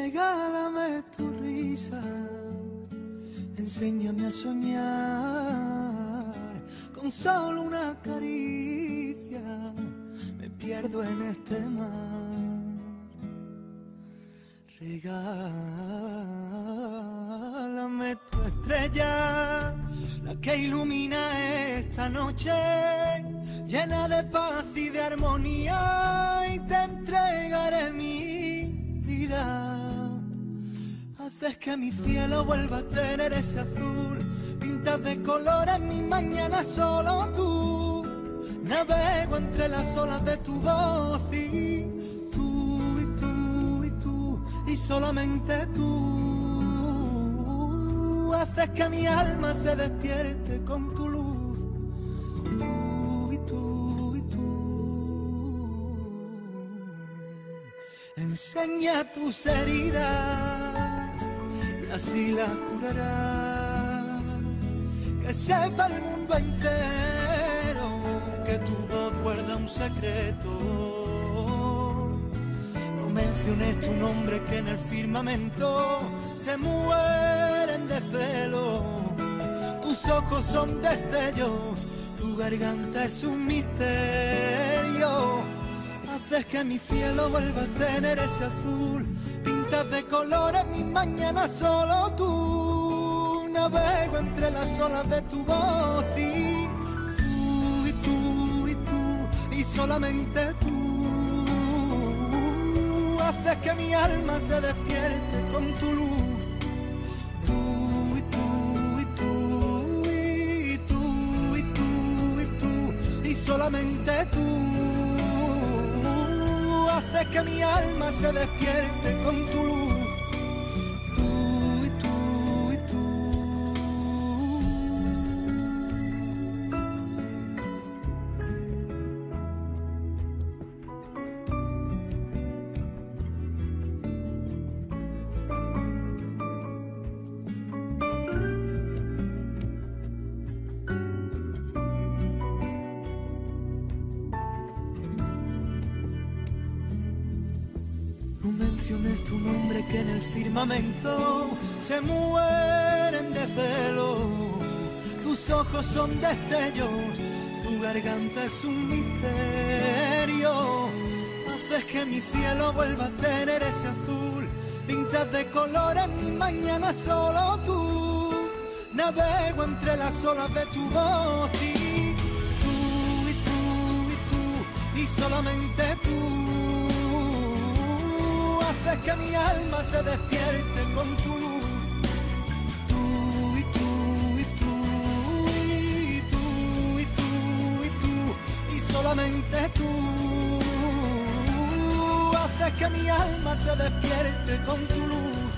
Regálame tu risa, enséñame a soñar. Con solo una caricia me pierdo en este mar. Regálame tu estrella, la que ilumina esta noche, llena de paz y de armonía, y te entregaré mi vida. Haces que mi cielo vuelva a tener ese azul, pintas de colores mis mañanas solo tú. Navego entre las olas de tu voz y tú, y tú, y tú, y solamente tú. Haces que mi alma se despierte con tu luz, tú, y tú, y tú. Enseña tus heridas y así las curarás. Que sepa el mundo entero que tu voz guarda un secreto. No menciones tu nombre, que en el firmamento se mueren de celo. Tus ojos son destellos, tu garganta es un misterio. Haces que mi cielo vuelva a tener ese azul, pintas de colores mis mañanas solo tú. Navego entre las olas de tu voz y tú, y tú, y tú, y solamente tú. Haces que mi alma se despierte con tu luz, tú, y tú, y tú, y tú, y tú, y tú, y solamente tú. Haces que mi alma se despierte con tu luz, tú, y tú, y tú. No menciones tu nombre, que en el firmamento se mueren de celo. Tus ojos son destellos, tu garganta es un misterio. Haces que mi cielo vuelva a tener ese azul, pintas de colores mis mañanas solo tú. Navego entre las olas de tu voz y tú, y tú, y tú, y solamente tú. Haces que mi alma se despierte con tu luz, tú, y tú, y tú, y tú, y tú, y tú, y solamente tú. Haces que mi alma se despierte con tu luz.